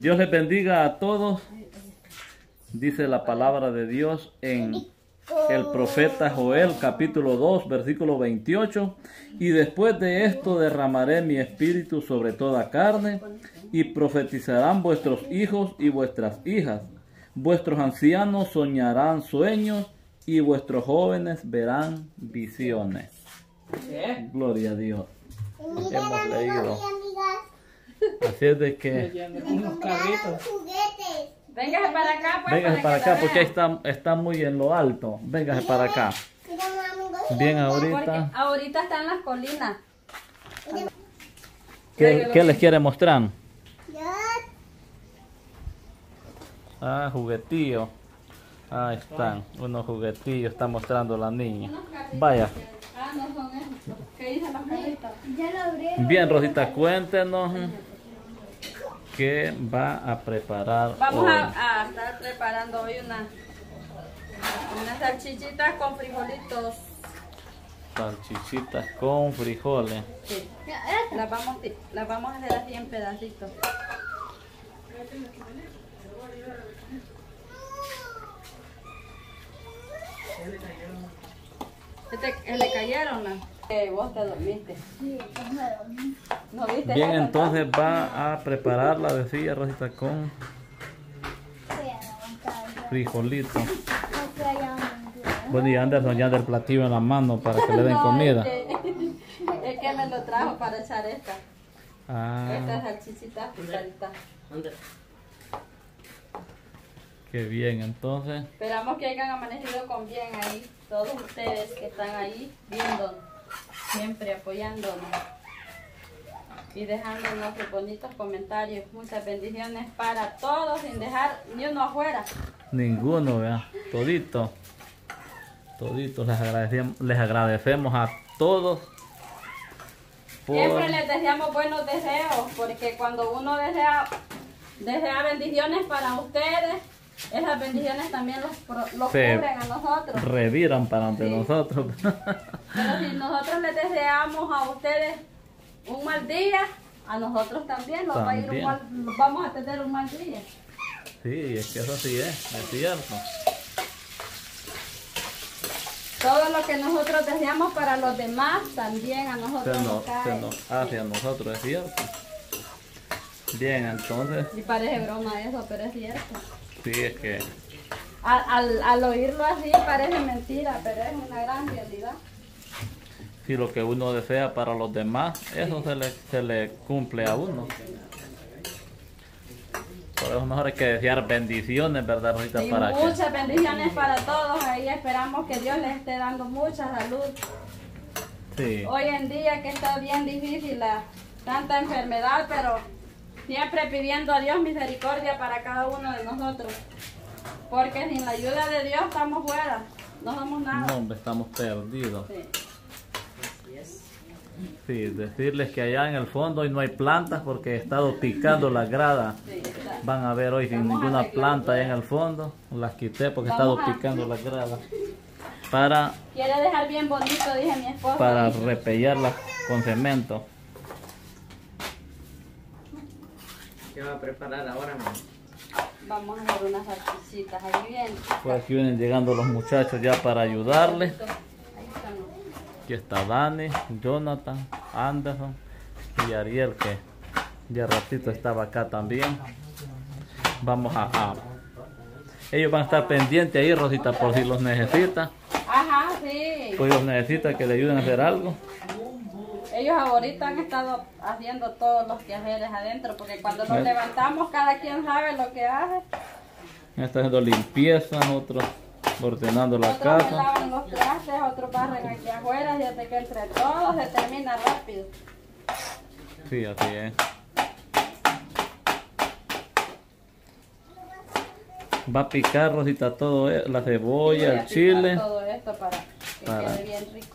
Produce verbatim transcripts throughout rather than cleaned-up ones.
Dios les bendiga a todos. Dice la palabra de Dios en el profeta Joel capítulo dos versículo veintiocho. Y después de esto derramaré mi espíritu sobre toda carne, y profetizarán vuestros hijos y vuestras hijas. Vuestros ancianos soñarán sueños, y vuestros jóvenes verán visiones. ¿Qué? Gloria a Dios. Hemos leído. Así es de que... Unos carritos. Véngase para acá, pues. Véngase para acá porque está, está muy en lo alto. Véngase para acá. Bien, ahorita. Porque ahorita está en las colinas. ¿Qué, qué les quiere mostrar? Ah, juguetillos. Ahí están, unos juguetillos. Está mostrando la niña. Vaya. Ah, no son esos. ¿Qué dicen los carritos? Bien, Rosita, cuéntenos qué va a preparar Vamos hoy. a, a estar preparando hoy una, unas salchichitas con frijolitos. Salchichitas con frijoles. Sí. Las vamos, las vamos a hacer así en pedacitos. Este, ¿Le cayeron? ¿No? Eh, vos te dormiste. Sí, me dormí. ¿No viste? Bien, eso? entonces va a preparar la decía Rosita con frijolitos. Bueno, y Anderson ya del platillo en la mano para que le den No, comida. Es que, es que me lo trajo para echar esta. Ah, Estas salchichitas picaditas. qué bien, entonces. Esperamos que hayan amanecido con bien ahí. Todos ustedes que están ahí viendo, siempre apoyándonos y dejándonos sus bonitos comentarios. Muchas bendiciones para todos sin dejar ni uno afuera. Ninguno, vea, todito. Toditos les agradecemos, les agradecemos a todos. Por... Siempre les deseamos buenos deseos, porque cuando uno desea, desea bendiciones para ustedes, esas bendiciones también los, los Se cubren a nosotros. reviran para ante Sí. nosotros. Pero si nosotros les deseamos a ustedes un mal día, a nosotros también, nos va a ir un También. mal, vamos a tener un mal día. Sí, es que eso sí es, es cierto. Todo lo que nosotros deseamos para los demás, también a Se nosotros nos, nos cae. se nos hace a nosotros, es cierto. Bien, entonces, Y parece broma eso, pero es cierto. sí, es que Al, al, al oírlo así parece mentira, pero es una gran realidad. si lo que uno desea para los demás, eso se le, se le cumple a uno. Por eso mejor hay que desear bendiciones, ¿verdad, Rosita? Y Para que... muchas bendiciones para todos. Ahí esperamos que Dios les esté dando mucha salud. Sí, Hoy en día que está bien difícil la, tanta enfermedad, pero siempre pidiendo a Dios misericordia para cada uno de nosotros. Porque sin la ayuda de Dios estamos fuera, no somos nada. no, hombre, estamos perdidos. Sí. Sí, decirles que allá en el fondo hoy no hay plantas porque he estado picando las gradas. Sí, está. Van a ver hoy sin Vamos a ninguna arreglar planta allá en todo. el fondo. Las quité porque he Vamos estado a- picando las gradas. Para, Quiere dejar bien bonito, dije mi esposo. para repellarlas con cemento. ¿Qué va a preparar ahora, mamá? Vamos a hacer unas salchichitas ahí bien. Pues aquí vienen llegando los muchachos ya para ayudarles. Ahí estamos. Aquí está Dani, Jonathan, Anderson y Ariel, que ya ratito estaba acá también. Vamos a, a- ellos van a estar pendientes ahí, Rosita, por si los necesita. Ajá, sí. Pues los necesita que le ayuden a hacer algo. Ellos ahorita han estado haciendo todos los quehaceres adentro, porque cuando nos ¿Eh? levantamos cada quien sabe lo que hace. Está haciendo limpieza, otros ordenando la Otros me casa. lavan los trastes, otros barren aquí afuera, y hasta que entre todos se termina rápido. Sí, así es. Va a picar, Rosita, todo, eh, la Y voy cebolla, a el picar chile. todo esto para que Para- quede bien rico.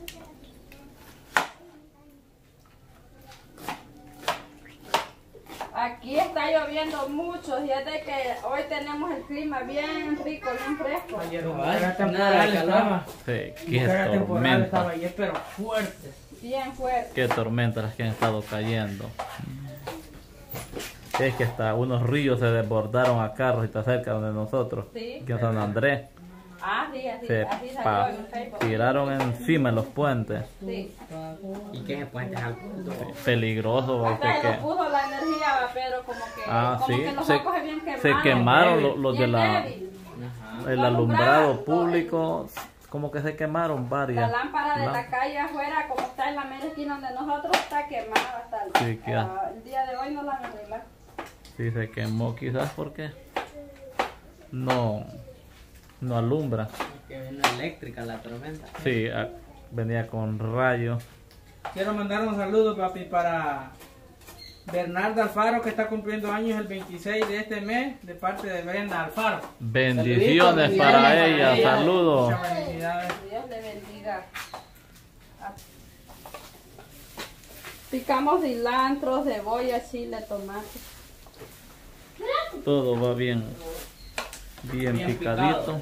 Aquí está lloviendo mucho, y es de que hoy tenemos el clima bien rico, bien fresco. Ayer la temporal estaba. Sí, qué La temporal estaba tormenta. ayer, pero fuerte. Bien fuerte. Qué tormentas las que han estado cayendo. Es que hasta unos ríos se desbordaron acá, Rosita, cerca de nosotros. Sí. Aquí en San Andrés. Ah, sí, así, Se así pa- salió en Facebook. tiraron encima de los puentes. Sí. ¿Y qué puentes al punto? Peligroso, Hasta porque se que, nos puso la energía, va, pero como que, ah, como sí, que los se, focos se habían quemado. se quemaron los, los de Bien la, débil. Ajá. el alumbrado público, como que se quemaron La varias. lámpara de la Lá- calle afuera, como está en la mera esquina donde nosotros, está quemada hasta el, Sí, que- ah, el día de hoy no la han arreglado. Sí, se quemó quizás porque no, no alumbra. Que vino eléctrica la tormenta. Sí, a- venía con rayos. Quiero mandar un saludo, papi, para Bernarda Alfaro, que está cumpliendo años el veintiséis de este mes, de parte de Brenda Alfaro. Bendiciones Saluditos, para bendiciones ella, ella. saludos. Muchas felicidades. Dios le bendiga. Picamos cilantro, cebolla, chile, tomate. Todo va bien, bien, Bien picadito. picado.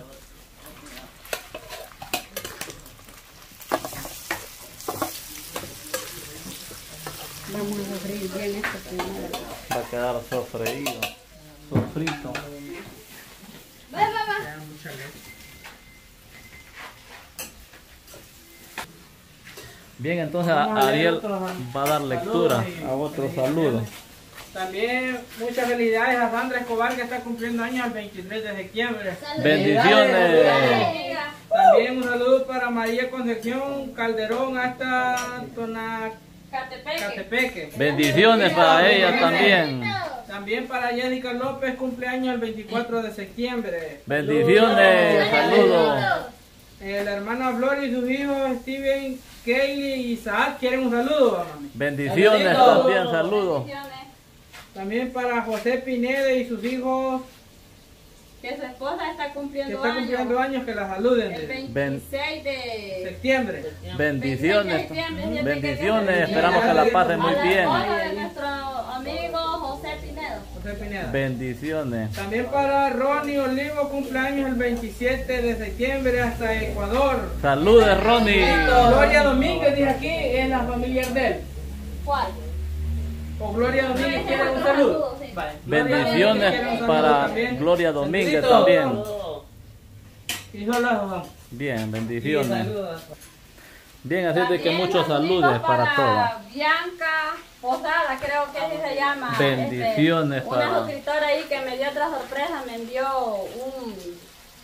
Vamos a abrir bien esto primero. Va a quedar sofreído, sofrito. Va, va, va. Era mucha leche. Bien, entonces Vamos a leer Ariel otros va a dar lectura saludos y a otro felicitaciones. saludo. También muchas felicidades a Sandra Escobar, que está cumpliendo años el veintitrés de septiembre. Bendiciones. También un saludo para María Concepción Calderón hasta Catepeque. Tonacatepeque. Bendiciones para ella también. También para Jessica López, cumpleaños el veinticuatro de septiembre. Bendiciones, saludos. Eh, la hermana Flor y sus hijos Steven, Kaylee y Isaac quieren un saludo, mami. Bendiciones Saluditos. también, saludos. Bendiciones. También para José Pineda y sus hijos Que su esposa está que cumpliendo está cumpliendo años. años, que la saluden. El de veintiséis de septiembre. Bendiciones. Bendiciones, esperamos que la pasen muy a la bien. esposa de nuestro amigo José Pinedo. José Pineda. Bendiciones. También para Ronnie Olivo, cumpleaños el veintisiete de septiembre hasta Ecuador. Saludos, Ronnie. Gloria Domínguez, dice aquí, es la familia de él. ¿Cuál? O Gloria Domínguez No, quiere ese un es saludo. otro saludo, sí. Vale. Gloria Domínguez quiere un Bendiciones saludo para también. Gloria Domínguez Saludito. también. Y solo eso. Bien, Y bendiciones. saludos. Bien, así de que También muchos saluditos saludos para todos. Bianca Posada, creo que así se llama. Bendiciones este, para- Una suscriptora ahí que me dio otra sorpresa, me envió un...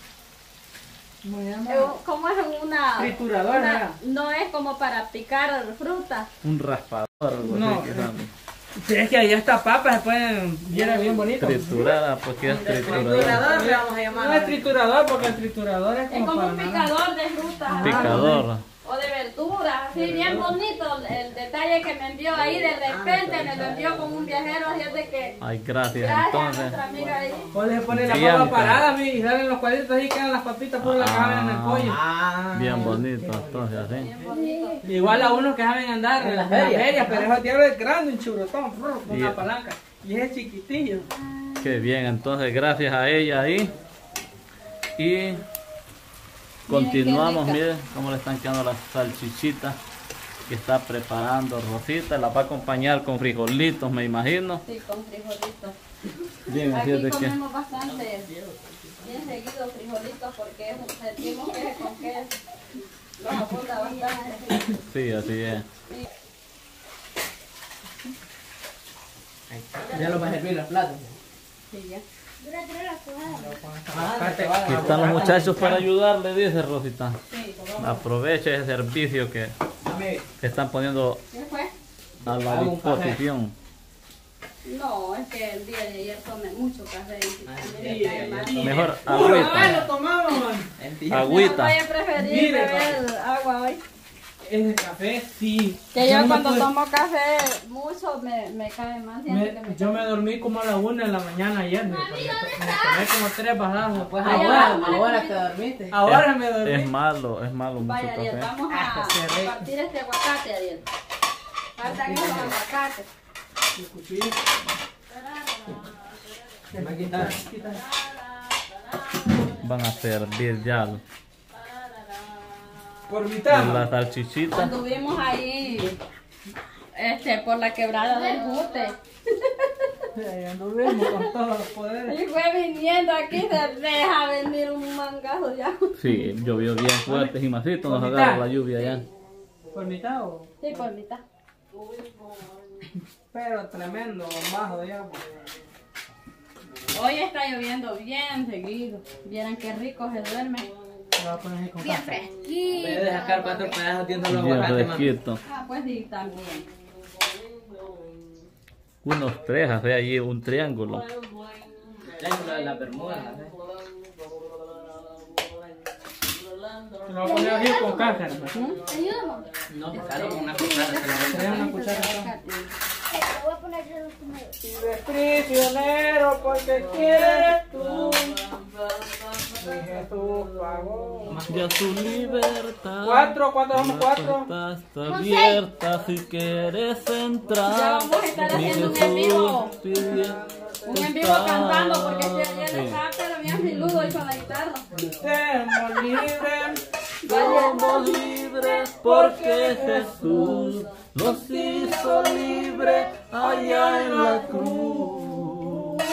¿Cómo se eh, llama? ¿Cómo es una...? Trituradora, una- ¿verdad? no es como para picar fruta. Un raspador, algo No, así, quizás. Si es que allá está papa, se pueden viera bien bonito. Triturada, pues que es trituradora. Triturador le vamos a llamar. No es triturador porque el triturador es como, Es como para un nada. picador de frutas. ajá. Picador. O de verduras, así bien bonito el detalle que me envió ahí, de repente me lo envió con un viajero, así es de que Ay, gracias. gracias a Entonces, nuestra amiga ahí. O le pone la Bianca. papa parada, mi, y salen los cuadritos ahí, quedan las papitas por la que Ah. saben en el pollo. Ah. bien bonito, entonces así. Bien bonito. Igual a unos que saben andar en las ferias, pero ese diablo es grande, un churrotón, frr, con Y- una palanca. Y ese es chiquitillo. Qué bien, entonces gracias a ella ahí. Y continuamos, qué rica. miren cómo le están quedando las salchichitas que está preparando Rosita. La va a acompañar con frijolitos, me imagino. Sí, con frijolitos. Bien, así Aquí es de que. comemos bastante, bien seguido frijolitos porque es un- sentimos que con queso nos abunda bastante. Sí, así es. Ya lo va a servir los platos. Sí, ya. Aquí están los muchachos para ayudarle, dice Rosita. Sí. Aproveche ese servicio que que están poniendo ¿Qué fue? a la Hago un café. disposición. No, es que el día de ayer tomé mucho café y a mí me cae mal. Mejor Ah, agüita. lo tomamos, man. No Agüita. voy a preferir Mire, beber agua hoy. Ese café, sí. Que yo no me cuando pude- tomo café mucho me, me cae mal. Siento que me- me yo cae me dormí como a la una de la mañana ayer, me, porque to- me tomé como tres bajadas. Pues Ahí ahora, abajo, ahora ahí. que dormiste. Ahora me dormí. Es malo, es malo mucho Vaya, Ariel, café. vamos a, Ah, qué rico. a partir este aguacate, Ariel. Faltan esos aguacates. El cuchillo. Se me quita. Van a servir ya Por mitad. las salchichitas. Anduvimos ahí este, por la quebrada del Jute. Sí, anduvimos con todos los poderes. Y fue viniendo aquí, se deja venir un mangazo ya. Sí, llovió bien fuerte y masito, nos ¿Por agarra mitad? la lluvia ya. ¿Por mitad o? Sí, por mitad. Pero tremendo, bajo de agua. Hoy está lloviendo bien seguido. Vieran qué rico se duerme. Se va a poner ahí con Bien café. fresquito. Puedes sacar cuatro pedazos viendo los Bien aguacates, mami. fresquito. Ah, pues sí, también. Unos tres, hace allí un triángulo. Triángulo de la Bermuda, ¿sabes? Se lo va a poner así con cáscara. pues. No, claro, con una cuchara se lo Trae una cuchara. Vive prisionero porque quieres tú. Y Jesús pagó. Ya su libertad. Cuatro, cuatro, vamos, cuatro. La puerta está abierta si quieres entrar. Ya vamos a estar Mi haciendo un Jesús en vivo. pide Un en vivo entrar. cantando porque si ayer Sí. estaba pero bien filudo y con la guitarra. Seamos libres. Somos libres porque Jesús nos hizo libres allá en la cruz.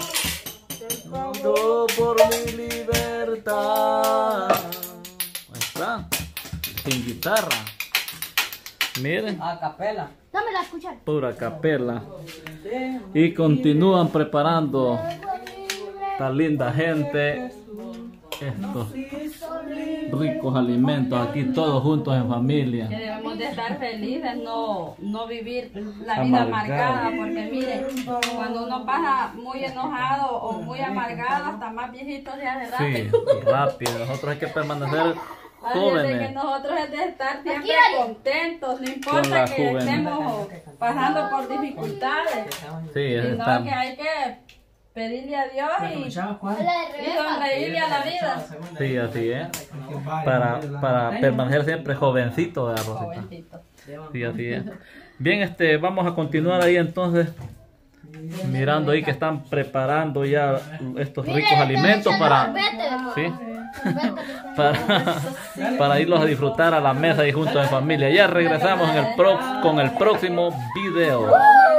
Yo por mi libertad. Ahí está, sin guitarra. Miren, A capela. Dame la escuchar. pura capela. Y continúan preparando esta linda gente estos ricos alimentos aquí todos juntos en Que familia. debemos de estar felices, no, no vivir la vida Amargado. amargada, porque mire, cuando uno pasa muy enojado o muy amargado, hasta más viejito se hace Sí, rápido. rápido. Nosotros hay que permanecer Así es de que jóvenes. nosotros es de estar siempre Aquí, contentos, no Con importa la que juventud. estemos pasando por dificultades, Sí, es sino estar- que hay que pedirle a Dios y, y La de Rebeca. sonreírle a la vida. Sí, así es. Para, para permanecer siempre jovencito, ¿verdad, Rosita? Jovencito. Sí, así es. Bien, este, vamos a continuar ahí entonces, mirando ahí que están preparando ya estos ricos alimentos para, ¿sí? para, para irlos a disfrutar a la mesa y juntos en familia. Ya regresamos en el pro- con el próximo video.